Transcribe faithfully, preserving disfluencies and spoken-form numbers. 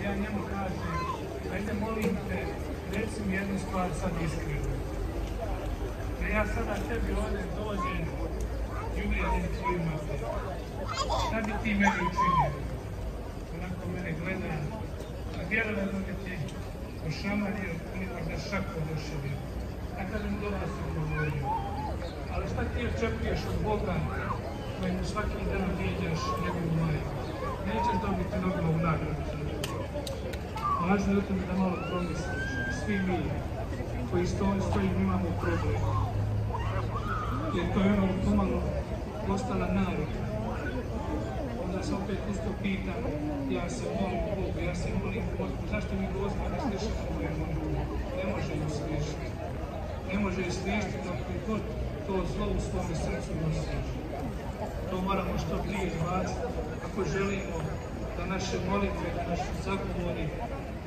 ja njemu kažem, ajde molim te, reci mi jednu stvar sad iskreno. Da ja sada tebi ovdje dođem i uvrijedim tvoju mater. Šta bi ti meni učinio? Onako mene gleda, a vjerovatno bi ti ošamario ili možda šako oduševio. Ja kažem, dobro si govorio. Ali šta ti očekuješ od Boga kojemu svaki dan viđaš njegovu majku? Nećeš dobiti normalnu nagradu. Važno je o tome da malo promisliš. Svi mi koji stojimo imamo problem. Jer to je ono pomalo postala navika. Onda se opet isto pitam, ja se molim Bogu, ja se molim Bogu, zašto mi Gospod ne sliša moje molitve? Ne može ju slišiti. Ne može ju slišiti dok god to zlo u svome srcu nosiš. To moramo što prije izbaciti ako želimo da naše molitve, da naši zagovori